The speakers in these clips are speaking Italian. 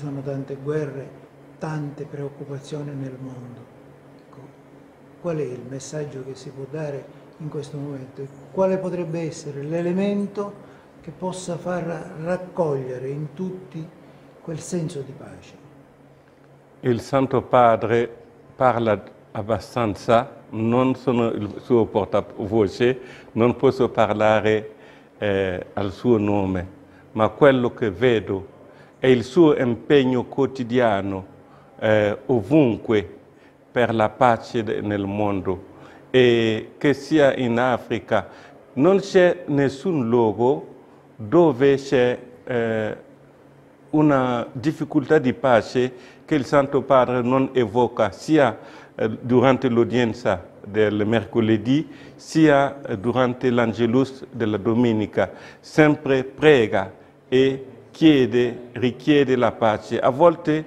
sono tante guerre, tante preoccupazioni nel mondo. Ecco, qual è il messaggio che si può dare in questo momento? Quale potrebbe essere l'elemento che possa far raccogliere in tutti quel senso di pace? Il Santo Padre parla abbastanza, non sono il suo portavoce, non posso parlare al suo nome, ma quello che vedo è il suo impegno quotidiano ovunque per la pace nel mondo, e che sia in Africa. Non c'è nessun luogo dove c'è una difficoltà di pace che il Santo Padre non evoca, sia durante l'udienza del mercoledì, sia durante l'Angelus della domenica. Sempre prega e richiede la pace. A volte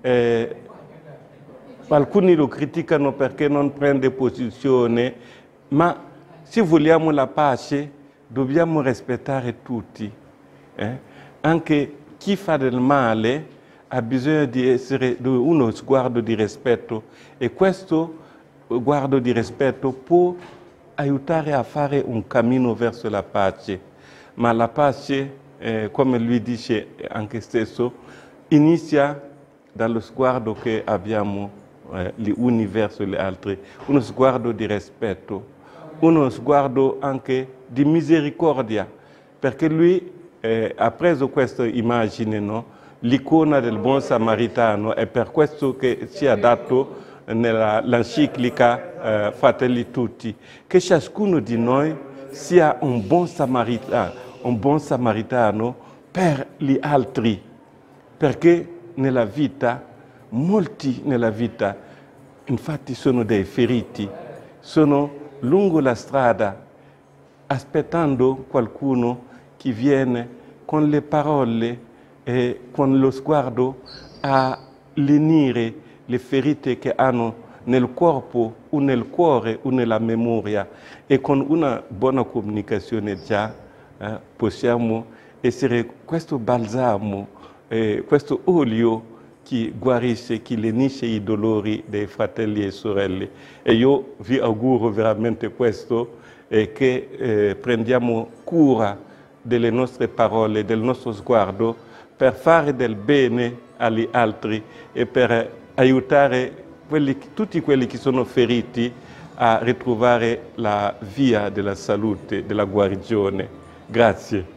alcuni lo criticano perché non prende posizione, ma se vogliamo la pace dobbiamo rispettare tutti. Anche chi fa del male ha bisogno di essere uno sguardo di rispetto, e questo sguardo di rispetto può aiutare a fare un cammino verso la pace. Ma la pace, come lui dice anche stesso, inizia dallo sguardo che abbiamo gli uni verso gli altri, uno sguardo di rispetto, uno sguardo anche di misericordia, perché lui ha preso questa immagine, no? L'icona del buon samaritano, è per questo che ci ha dato nell'enciclica Fratelli Tutti, che ciascuno di noi sia un buon samaritano per gli altri, perché nella vita, molti nella vita, infatti sono dei feriti, sono lungo la strada, aspettando qualcuno che viene con le parole e con lo sguardo a lenire le ferite che hanno nel corpo o nel cuore o nella memoria, e con una buona comunicazione già possiamo essere questo balsamo, questo olio che guarisce, che lenisce i dolori dei fratelli e sorelle. E io vi auguro veramente questo, che prendiamo cura delle nostre parole, del nostro sguardo, per fare del bene agli altri e per aiutare tutti quelli che sono feriti a ritrovare la via della salute, della guarigione. Grazie.